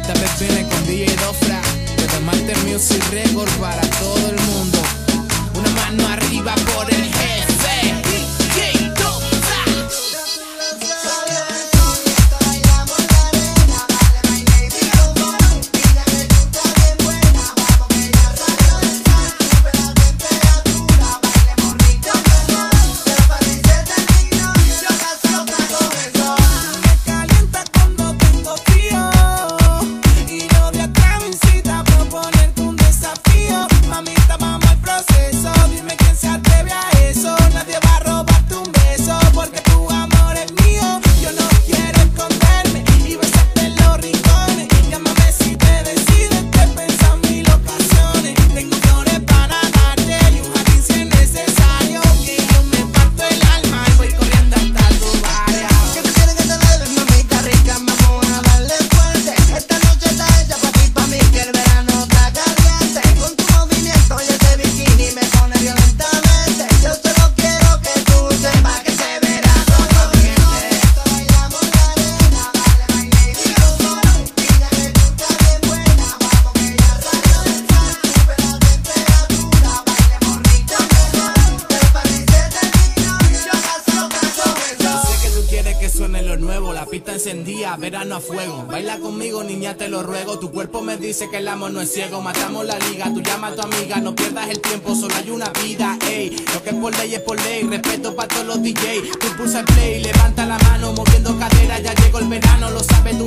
Esta vez viene con DJ Dofra de The Master Music Record para todo el mundo. Una mano arriba por el jefe DJ Dofra. La pista encendida, verano a fuego. Baila conmigo, niña, te lo ruego. Tu cuerpo me dice que el amor no es ciego. Matamos la liga, tú llama a tu amiga. No pierdas el tiempo, solo hay una vida, ey. Lo que es por ley es por ley. Respeto para todos los DJs. Tú pulsa el play, levanta la mano, moviendo cadera. Ya llegó el verano, lo sabes